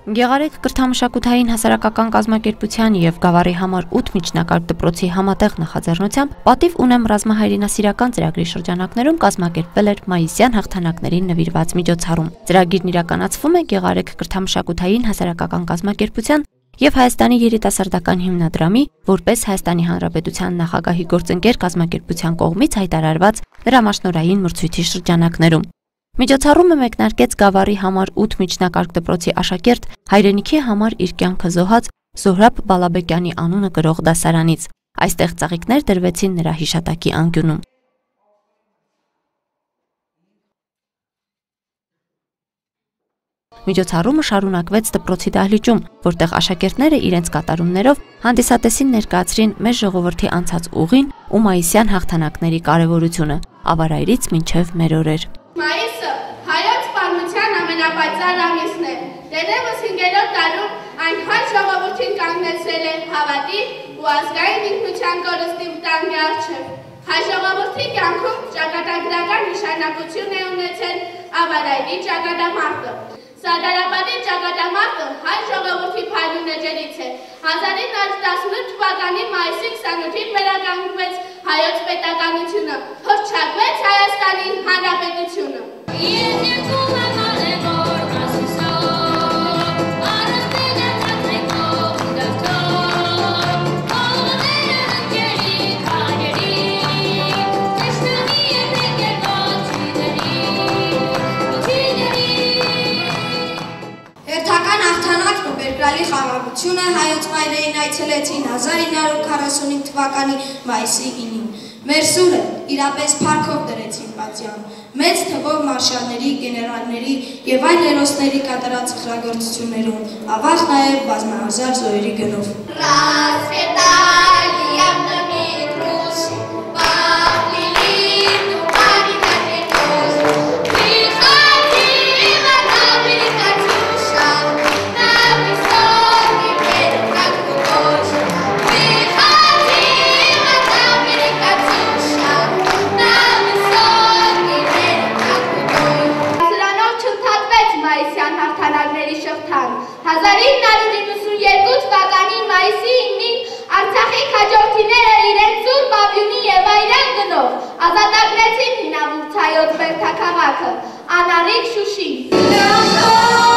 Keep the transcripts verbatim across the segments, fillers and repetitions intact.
Գեղարեգ կրթամշակութային հասարակական կազմակերպության և Գավառի համար ութ միջնակարգ դպրոցի համատեղ նախաձեռնությամբ Պատիվ ունեմ ռազմահայրենասիրական ծրագրի շրջանակներում կազմակերպվել էր Մայիսյան հաղթանակներին նվիրված միջոցառում։ Ծրագիրն իրականացվում է Գեղարեգ կրթամշակութային հասարակական կազմակերպության և Հայաստանի երիտասարդական հիմնադրամի, որպես Հայաստանի Հանրապետության նախագահի գործընկեր կազմակերպության կողմից հայտարարված դրամաշնորհային մրցույթի շրջանակներում։ Միջոցառումը մեկնարկեց Գավառի համար ութ միջնակարգ դպրոցի աշակերտ հայրենիքի համար իր կյանքը զոհած Զոհրաբ Բալաբեկյանի անունը կրող դասարանից։ Այստեղ ծաղիկներ դրվեցին նրա հիշատակի անկյունում։ Միջոցառումը շարունակվեց դպրոցի դահլիճում, որտեղ աշակերտները իրենց կատարումներով հանդիսատեսին ներկայացրին մեր ժողովրդի անցած ուղին ու մայիսյան հաղթանակների կարևորությունը, ավարայրից մինչև մեր օրեր։ Մայիսը հայոց պատմության ամենապայծառ ամիսն է։ Դեռևս հինգերորդ դարում այն հայ ժողովրդին կանգնեցրել է հավատի ու ազգային ինքնության կորստի վտանգի առջև։ Հայ ժողովրդի կյանքում ճակատագրական նշանակություն է ունեցել ավարայրի ճակատամարտը։ Սարդարապետի ճակատամարտը հայ ժողովրդի փայլուն էջերից է։ հազար ինը հարյուր տասնութ թվականի մայիսի քսանութին վերականգնվեց հայոց պետականությունը, հռչակվեց Հայաստանի Հանրապետությունը։ Երկրալի խաղաղությունը հայոց մայրերին այցելեցին հազար ինը հարյուր քառասունհինգ թվականի մայիսի ինին։ Մեր սուրը իրապես փառքով դրեցին պատյան։ Մեծ թվով մարշալների, գեներալների և այլ հերոսների կատարած սխրագործություններում, ավաղ նաև բազմահազար զոհերի գնով։ հազար ինը հարյուր իննսունյերկու թվականի մայիսի ինին Արցախի քաջորդիները իրենց սուր պավյունի և այրան գնով ազատագրեցին հինավուրց հայոց բերդաքաղաքը, անառիկ Շուշին։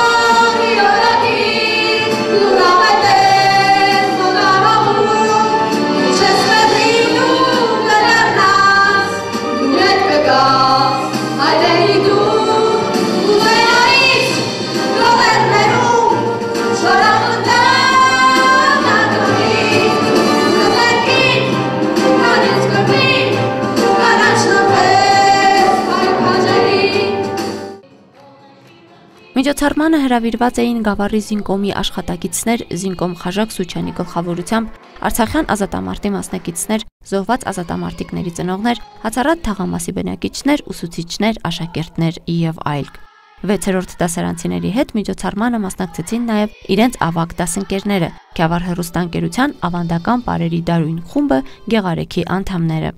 Միջոցառմանը հրավիրված էին Գավառի զինկոմի աշխատակիցներ, զինկոմ Խաժակ Սուչյանի գլխավորությամբ, Արցախյան ազատամարտի մասնակիցներ, զոհված ազատամարտիկների ծնողներ, հացառատ թաղամասի բնակիչներ, ուսուցիչներ, աշակերտներ և այլ։ վեցերորդ դասարանցիների հետ միջոցառմանը մասնակցեցին նաև իրենց ավագ դասընկերները, Գավառ հեռուստաընկերության ավանդական պարերի դարույն խումբը, Գեղարեգի անդամները։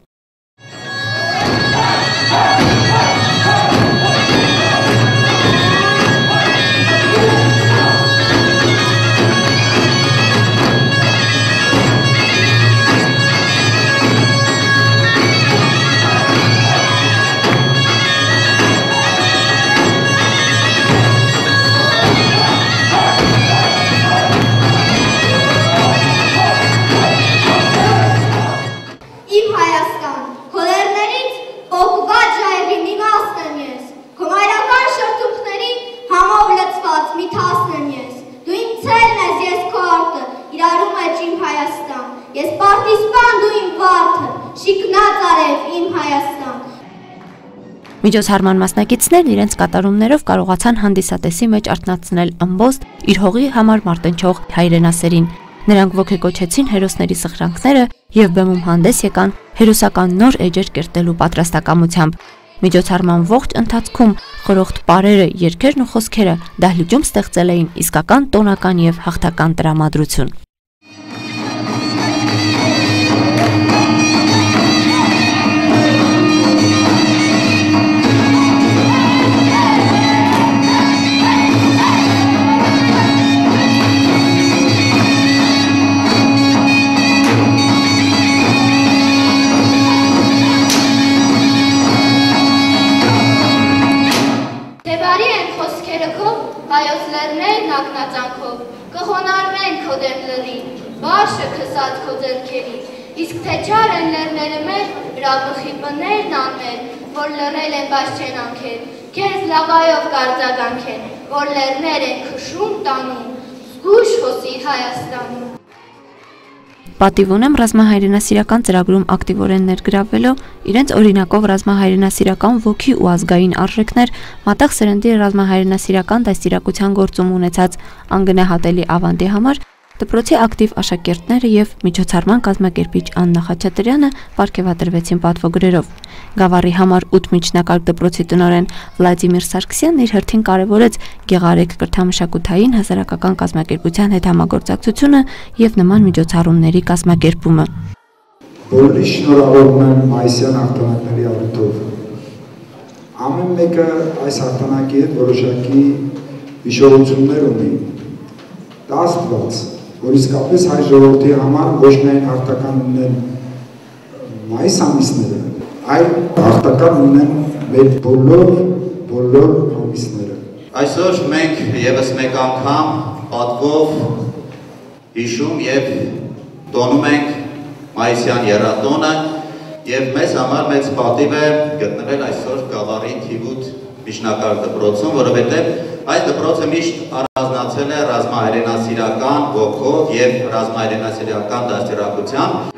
Միջոցառման մասնակիցներն իրենց կատարումներով կարողացան հանդիսատեսի մեջ արթնացնել ըմբոստ իր հողի համար մարտնչող հայրենասերին։ Նրանք ոգեկոչեցին հերոսների սխրանքները և բեմում հանդես եկան հերոսական նոր էջեր կերտելու պատրաստակամությամբ։ Միջոցառման ողջ ընթացքում խորհուրդ պարերը, երգերն ու խոսքերը դահլիճում ստեղծել էին իսկական տոնական և հաղթական տրամադրություն։ օրենքով հայոց լեռներն ակնածանքով կխոնարհվեն քո դեմ լրի, բաշը քսած քո ձեռքերի, իսկ թե չար են լեռները մեր, հրաբխի պներն անմեր, որ լռել են բաց չեն անքեր, քեզ լավայով կարձագանքեն, որ լեռներ են քշում տանում, զգույշ խոսիր Հայաստանում։ Պատիվ ունեմ ռազմահայրենասիրական ծրագրում ակտիվորեն ներգրավվելով իրենց օրինակով ռազմահայրենասիրական ոգի ու ազգային արժեքներ մատեղ սերնդի ռազմահայրենասիրական դաստիարակության գործում ունեցած անգնահատելի ավանդի համար դպրոցի ակտիվ աշակերտները և միջոցառման կազմակերպիչ Աննա Խաչատրյանը պարգևատրվեցին պատվոգրերով։ Գավառի համար ութ միջնակարգ դպրոցի տնօրեն Վլադիմիր Սարգսյանն իր հերթին կարևորեց Գեղարեգ կրթամշակութային հասարակական կազմակերպության հետ համագործակցությունը և նման միջոցառումների կազմակերպումը։ Բոլորի շնորհավորում եմ Մայիսյան հաղթանակների առիթով։ Ամեն մեկը այս հաղթանակի հետ որոշակի հիշողություններ ունի։ Դա Աստված, որ իսկապես հայ ժողովրդի համար ոչ միայն հաղթական ունեն մայիս ամիսները, այլ հաղթական ունեն մեր բոլոր բոլոր ամիսները։ Այսօր մենք ևս մեկ անգամ պատվով հիշում և տոնում ենք Մայիսյան եռատոնը և մեզ համար մեծ պատիվ է գտնվել այսօր Գավառի թիվ ութ միջնակարգ դպրոցում, որովհետև այս դպրոցը միշտ առանձնացել է ռազմահայրենասիրական ոգով և ռազմահայրենասիրական դաստիարակությամբ։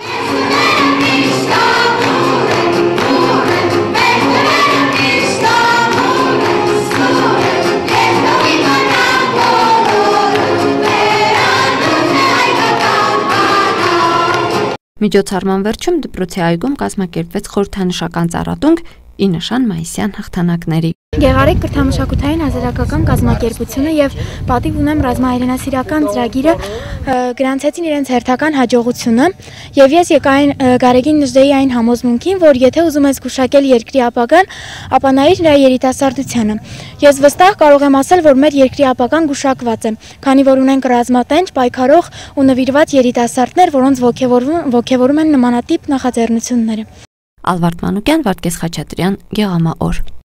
Միջոցառման վերջում դպրոցի այգում կազմակերպվեց խորհրդանշական ծառատունկ ի նշան Մայիսյան հաղթանակների։ Գեղարեգ կրթամշակութային հասարակական կազմակերպությունը և պատիվ ունեմ ռազմահայրենասիրական ծրագիրը գրանցեցին իրենց հերթական հաջողությունը և ես եկային Գարեգին նժդեի այն համոզմունքին, որ եթե ուզում ես գուշակել երկրի ապագան, ապա նայիր նրա երիտասարդությանը։ Ես վստահ կարող եմ ասել, որ մեր երկրի ապագան գուշակված է, քանի որ ունենք ռազմատենչ, պայքարող ու նվիրված երիտասարդներ, որոնց ոգևորում են նմանատիպ նախաձեռնությունները։ Ալվարդ Մանուկյան, Վարդգես Խաչատրյան, Գեղամաօր։